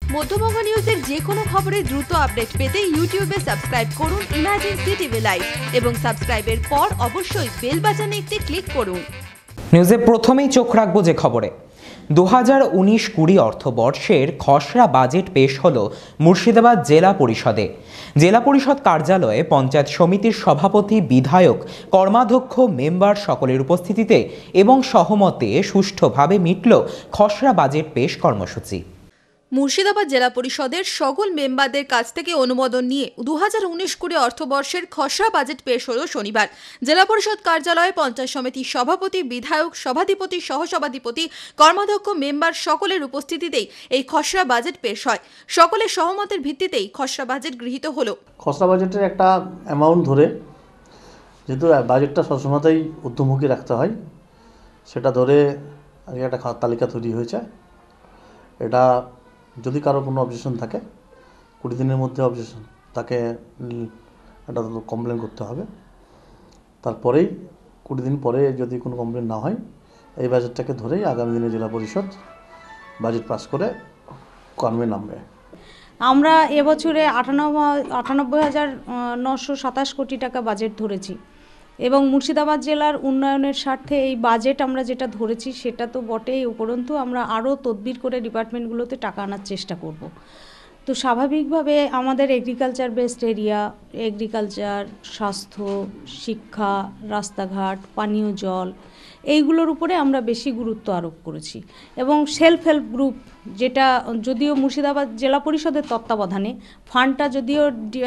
মধ্যবঙ্গ নিউজের যে কোনো খবরের দ্রুত আপডেট পেতে ইউটিউবে সাবস্ক্রাইব করুন ইমার্জেন্সি টিভি লাইভ এবং সাবস্ক্রাইবের পর অবশ্যই বেল বাটনে একটি ক্লিক করুন। নিউজে প্রথমেই চোখ রাখবো যে খবরে 2019-20 অর্থবর্ষের খসড়া বাজেট পেশ হলো মুর্শিদাবাদ জেলা পরিষদে। জেলা পরিষদ কার্যালয়ে পঞ্চায়েত সমিতির সভাপতি, বিধায়ক, কর্মাধ্যক্ষ, মেম্বার সকলের উপস্থিতিতে এবং সহমতে সুষ্ঠুভাবে মিটল খসড়া বাজেট পেশ কর্মসূচি। মুর্শিদাবাদ জেলা পরিষদের সকল মেম্বারদের কাছ থেকে অনুমোদন নিয়ে 2019-20 অর্থবর্ষের খসড়া বাজেট পেশ হলো শনিবার। জেলা পরিষদ কার্যালয়ে পঞ্চায়েত সমিতির সভাপতি, বিধায়ক, সভাধিপতি, সহসভাধিপতি, কর্মাধ্যক্ষ, মেম্বার সকলের উপস্থিতিতেই এই খসড়া বাজেট পেশ হয়। সকলের সহমতের ভিত্তিতেই খসড়া বাজেট গৃহীত হলো। খসড়া বাজেটের একটা অ্যামাউন্ট ধরে, যেহেতু বাজেটটা সবসময়তেই ঊর্ধ্বমুখী রাখতে হয়, সেটা ধরে আগে একটা তালিকা তৈরি হয়েছে। এটা যদি কারো কোনো অবজেকশন থাকে 20 দিনের মধ্যে অবজেকশন তাকে এটা কমপ্লেন করতে হবে। তারপরেই 20 দিন পরে যদি কোনো কমপ্লেন না হয়, এই বাজেটটাকে ধরেই আগামী দিনে জেলা পরিষদ বাজেট পাস করে কর্মে নামবে। আমরা এবছরে 98,927 কোটি টাকা বাজেট ধরেছি এবং মুর্শিদাবাদ জেলার উন্নয়নের স্বার্থে এই বাজেট আমরা যেটা ধরেছি সেটা তো বটেই, উপরন্তু আমরা আরও তদবির করে ডিপার্টমেন্টগুলোতে টাকা আনার চেষ্টা করব। তো স্বাভাবিকভাবে আমাদের এগ্রিকালচার বেসড এরিয়া, এগ্রিকালচার, স্বাস্থ্য, শিক্ষা, রাস্তাঘাট, পানীয় জল, এইগুলোর উপরে আমরা বেশি গুরুত্ব আরোপ করেছি এবং সেলফ হেল্প গ্রুপ, যেটা যদিও মুর্শিদাবাদ জেলা পরিষদের তত্ত্বাবধানে, ফান্ডটা যদিও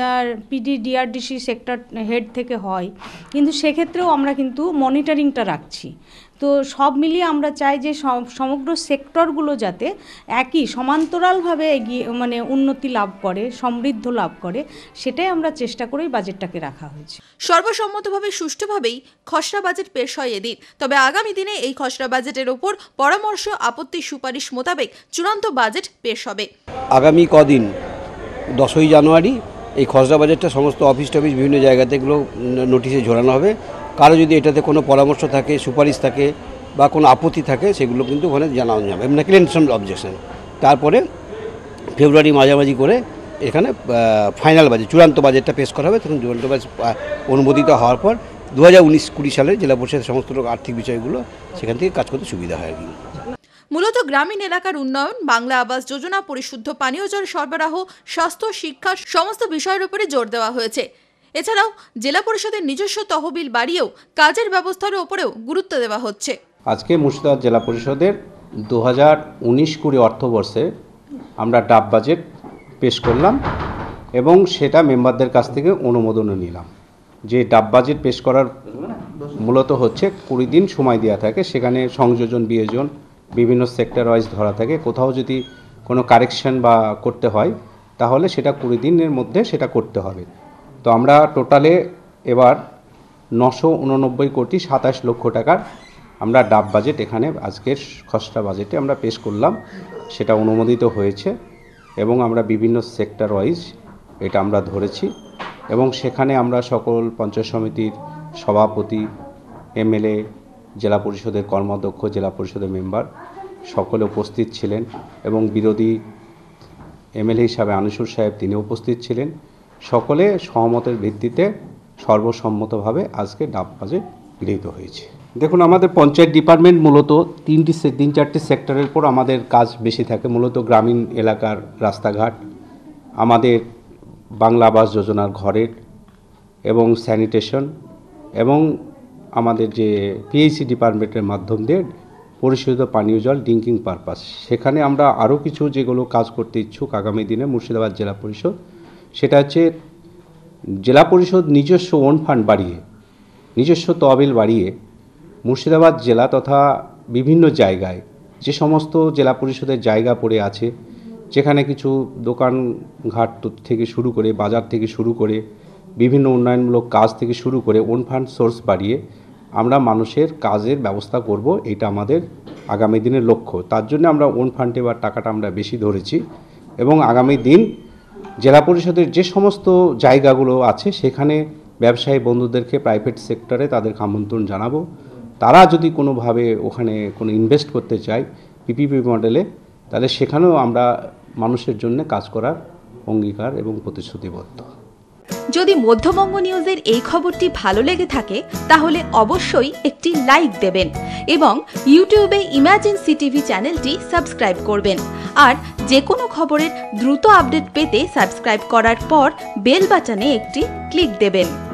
ডিআরডিসি সেক্টর হেড থেকে হয়, কিন্তু সেক্ষেত্রেও আমরা কিন্তু মনিটরিংটা রাখছি। তো সব মিলিয়ে আমরা চাই যে সমগ্র সেক্টরগুলো যাতে একই সমান্তরালভাবে এগিয়ে উন্নতি লাভ করে, সমৃদ্ধ লাভ করে, সেটাই আমরা চেষ্টা করেই বাজেটটাকে রাখা হয়েছে। সর্বসম্মতভাবে সুষ্ঠুভাবেই খসড়া বাজেট পেশ হয় এদিন। তবে আগামী দিনে এই খসড়া বাজেটের ওপর পরামর্শ, আপত্তি, সুপারিশ মোতাবেক চূড়ান্ত বাজেট পেশ হবে। আগামী কদিন 10ই জানুয়ারি এই খসড়া বাজেটটা সমস্ত অফিস টফিস বিভিন্ন জায়গাতে এগুলো নোটিশে ঝোলানো হবে। কারো যদি এটাতে কোনো পরামর্শ থাকে, সুপারিশ থাকে বা কোনো আপত্তি থাকে, সেগুলো কিন্তু ওখানে জানানো যাবে, মানে ক্লিয়ারেন্স অবজেকশন। তারপরে ফেব্রুয়ারি মাঝামাঝি করে এখানে ফাইনাল বাজেট, চূড়ান্ত বাজেটটা পেশ করা হবে। তখন চূড়ান্ত বাজেট অনুমোদিত হওয়ার পর 2019-20 সালে জেলা পরিষদের সমস্ত আর্থিক বিষয়গুলো সেখান থেকে কাজ করতে সুবিধা হয় আর কি। মূলত গ্রামীণ এলাকার উন্নয়ন, বাংলা আবাস যোজনা, পরিশুদ্ধ পানীয় জল সরবরাহ, স্বাস্থ্য, শিক্ষা সমস্ত বিষয়ের উপরে জোর দেওয়া হয়েছে। এছাড়াও জেলা পরিষদের নিজস্ব তহবিল বাড়িয়েও কাজের ব্যবস্থার উপরেও গুরুত্ব দেওয়া হচ্ছে। আজকে মুর্শিদাবাদ জেলা পরিষদের 2019-20 অর্থবর্ষে আমরা ড্রাফট বাজেট পেশ করলাম এবং সেটা মেম্বারদের কাছ থেকে অনুমোদনও নিলাম। যে ড্রাফট বাজেট পেশ করার মূলত হচ্ছে 20 দিন সময় দেওয়া থাকে, সেখানে সংযোজন, বিয়োজন বিভিন্ন সেক্টর ওয়াইজ ধরা থাকে। কোথাও যদি কোনো কারেকশন বা করতে হয় তাহলে সেটা 20 দিনের মধ্যে সেটা করতে হবে। তো আমরা টোটালে এবার 989,27 লক্ষ টাকার আমরা ড্রাফট বাজেট এখানে আজকের খসড়া বাজেটে আমরা পেশ করলাম। সেটা অনুমোদিত হয়েছে এবং আমরা বিভিন্ন সেক্টর ওয়াইজ এটা আমরা ধরেছি এবং সেখানে আমরা সকল পঞ্চায়েত সমিতির সভাপতি, এমএলএ, জেলা পরিষদের কর্মাধ্যক্ষ, জেলা পরিষদের মেম্বার সকলে উপস্থিত ছিলেন এবং বিরোধী এমএলএ হিসাবে আনিসুর সাহেব তিনি উপস্থিত ছিলেন। সকলে সহমতের ভিত্তিতে সর্বসম্মতভাবে আজকে ড্রাফট বাজেট গৃহীত হয়েছে। দেখুন, আমাদের পঞ্চায়েত ডিপার্টমেন্ট মূলত 3-4টি সেক্টরের উপর আমাদের কাজ বেশি থাকে। মূলত গ্রামীণ এলাকার রাস্তাঘাট, আমাদের বাংলা আবাস যোজনার ঘরের এবং স্যানিটেশন এবং আমাদের যে পিএইচি ডিপার্টমেন্টের মাধ্যম দিয়ে পরিশোধিত পানীয় জল, ড্রিঙ্কিং পারপাস, সেখানে আমরা আরও কিছু যেগুলো কাজ করতে ইচ্ছুক আগামী দিনে মুর্শিদাবাদ জেলা পরিষদ, সেটা হচ্ছে জেলা পরিষদ নিজস্ব ওন ফান্ড বাড়িয়ে, নিজস্ব তহবিল বাড়িয়ে মুর্শিদাবাদ জেলা তথা বিভিন্ন জায়গায় যে সমস্ত জেলা পরিষদের জায়গা পড়ে আছে, যেখানে কিছু দোকানঘাট থেকে শুরু করে, বাজার থেকে শুরু করে, বিভিন্ন উন্নয়নমূলক কাজ থেকে শুরু করে ওন ফান্ড সোর্স বাড়িয়ে আমরা মানুষের কাজের ব্যবস্থা করব, এটা আমাদের আগামী দিনের লক্ষ্য। তার জন্য আমরা ওন ফান্ডে বা টাকাটা আমরা বেশি ধরেছি এবং আগামী দিন জেলা পরিষদের যে সমস্ত জায়গাগুলো আছে সেখানে ব্যবসায়ী বন্ধুদেরকে, প্রাইভেট সেক্টরে তাদেরকে আমন্ত্রণ জানাবো। তারা যদি কোনোভাবে ওখানে কোনো ইনভেস্ট করতে চায় পিপিপি মডেলে, তাহলে সেখানেও আমরা মানুষের জন্য কাজ করার অঙ্গীকার এবং প্রতিশ্রুতিবদ্ধ। যদি মধ্যবঙ্গ নিউজের এই খবরটি ভালো লেগে থাকে তাহলে অবশ্যই একটি লাইক দেবেন এবং ইউটিউবে ইমাজিন সিটিভি চ্যানেলটি সাবস্ক্রাইব করবেন। আর যে কোনো খবরের দ্রুত আপডেট পেতে সাবস্ক্রাইব করার পর বেল বাটনে একটি ক্লিক দেবেন।